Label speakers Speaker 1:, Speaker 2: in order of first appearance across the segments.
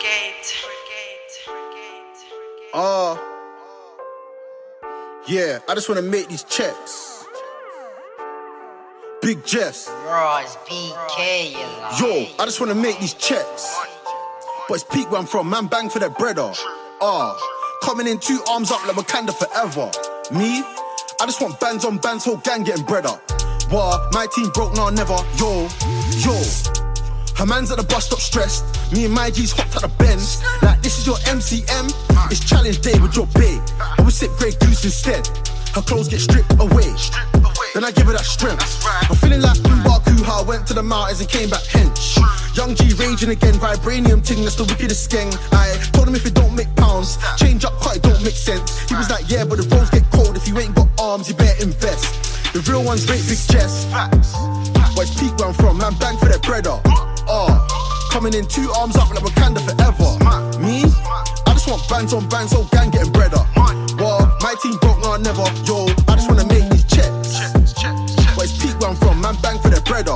Speaker 1: Yeah, I just wanna make these checks. Big Jess.
Speaker 2: Ross BK,
Speaker 1: Yo, I just wanna make these checks. But it's peak where I'm from, man bang for that breader. Coming in 2 arms up like Wakanda forever. Me, I just want bands on bands, whole gang getting bread up. My team broke, nah, never. Yo. Her man's at the bus stop stressed. Me and my G's hopped out the Benz. Like, this is your MCM. It's challenge day with your babe. I would sip Grey Goose instead. Her clothes get stripped away. Then I give her that strength. I'm feeling like Mbaku, went to the mountains and came back hench. Young G raging again, vibranium ting, that's the wickedest gang. I told him if it don't make pounds, change up quite, it don't make sense. He was like, yeah, but the roads get cold. If you ain't got arms, you better invest. The real ones rate Big Jess. But it's peak where I'm from, man bang for that breader. Coming in 2 arms up like Wakanda forever. Me, I just want bands on bands, whole gang getting bread up. My team broke, nah, never. Yo, I just wanna make these checks. But it's peak where I'm from, man bang for that breader.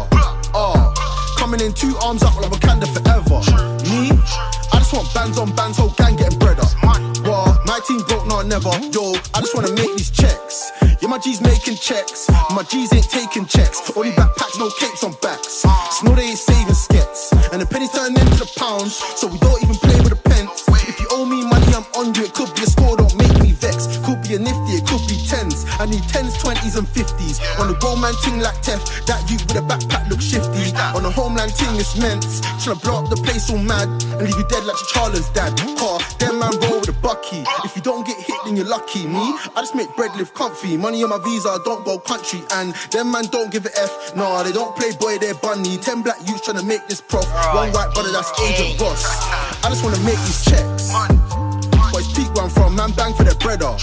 Speaker 1: Coming in 2 arms up like Wakanda forever. Me, I just want bands on bands, whole gang getting bread up. My team broke, nah, never. Yo, I just wanna make these checks. Yeah, my G's making checks. My G's ain't taking checks. Only backpacks, no capes on backs. Snow they ain't saving skets. And the pennies turn into the pounds, so we don't even play with the pence. If you owe me money, I'm on you. It could be a score, don't make me vex. Could be a nifty, it could be 10s. I need 10s, 20s and 50s. On the gold man ting like Tef, that youth with a backpack look shifty. On the homeland ting it's men's. Tryna blow up the place all mad and leave you dead like Charlie's dad. Them man roll with a bucky. If you don't get hit, then you're lucky. Me, I just make bread live comfy. Money on my visa, I don't go country. And them man don't give a F. Nah, they don't play boy, they're bunny. 10 black youths tryna make this prof. 1 white brother, that's Agent Ross. I just wanna make these checks. But it's peak where I'm from, man bang for that breader.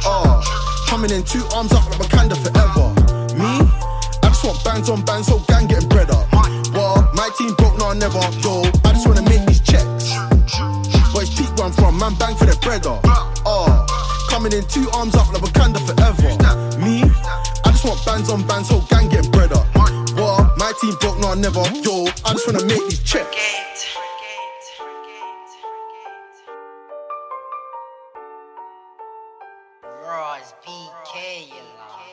Speaker 1: Coming in 2 arms up like Wakanda forever. Me, I just want bands on bands, whole gang getting bread up. My team broke, nah, never. Yo, I just wanna make these checks. But it's peak where I'm from, man bang for that breader. Coming in 2 arms up like Wakanda forever. Me, I just want bands on bands, whole gang getting bread up. My team broke, nah, never. Yo, I just wanna make these checks.
Speaker 2: Ross BK,